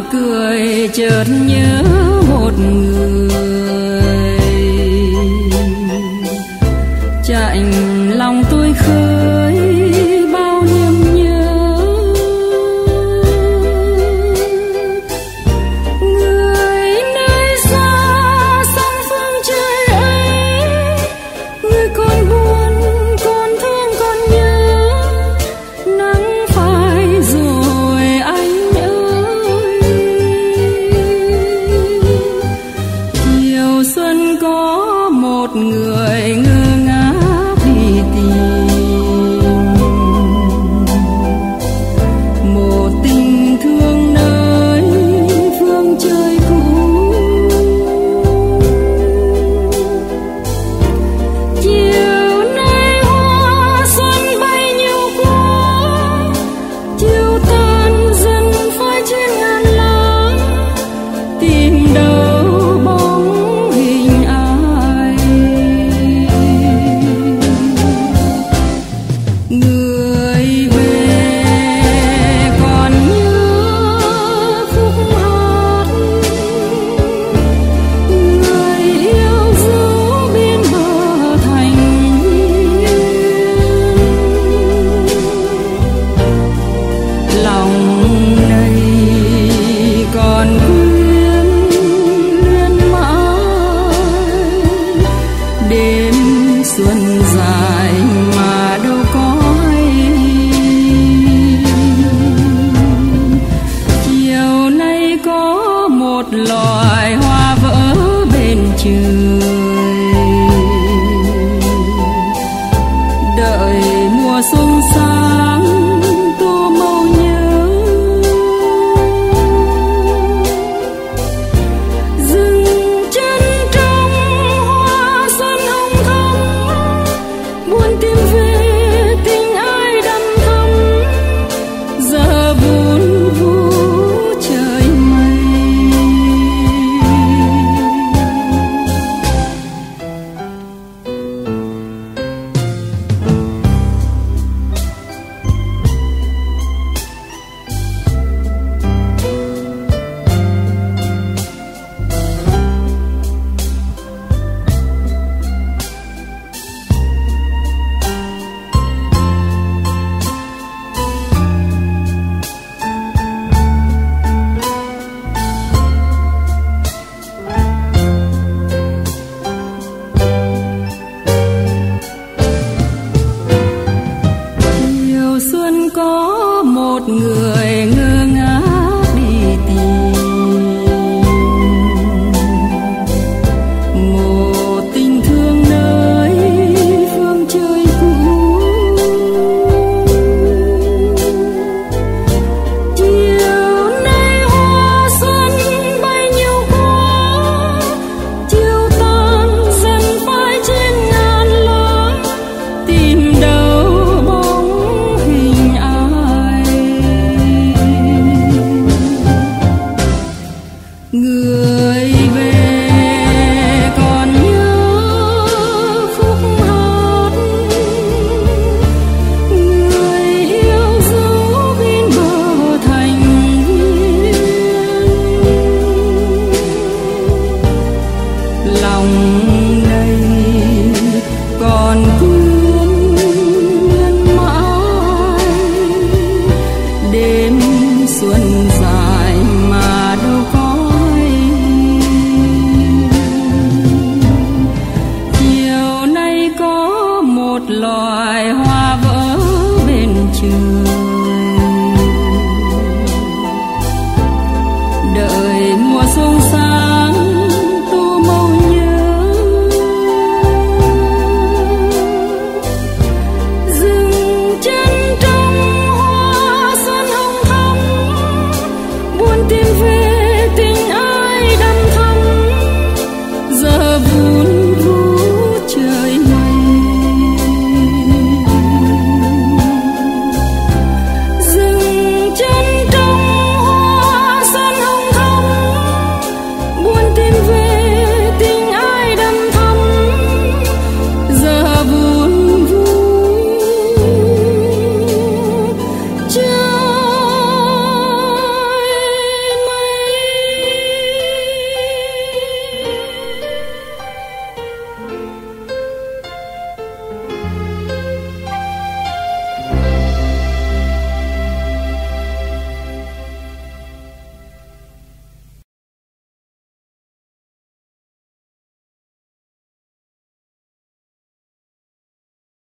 cười chợt nhớ một người, chạnh lòng tôi khơi bao niềm nhớ. Người nơi xa sông phương trời ấy, người còn buồn còn thương còn nhớ, nắng phai rồi anh ơi. Chiều xuân có một người ngơ ngác đi tìm một tình thương nơi phương trời cũ. Chiều nay hoa xuân bay nhiều quá, chiều tàn dần phai trên ngàn lá, tìm đâu bóng hình ai. Người về còn nhớ khúc hát, người yêu dấu bên bờ thành lòng này còn quyến luyến mãi. Đêm xuân dài mà đâu có hay, chiều nay có một loài hoa vỡ bên trời, đợi mùa xuân sang tô màu nhớ. Dừng chân trong hoa xuân hồng thắm, buồn tìm về tình ai đắm thắm, giờ buồn vũ trời mây. Chiều xuân có một người ngơ ngác đi tìm một tình thương nơi phương trời cũ. Chiều nay hoa xuân bay nhiều quá, chiều tàn dần phai trên ngàn lá, tìm đâu bóng hình ai. Người về còn nhớ khúc hát, người yêu dấu bên bờ thành lòng này còn quyến luyến mãi. Đêm xuân dài mà đâu có hay, chiều nay có một loài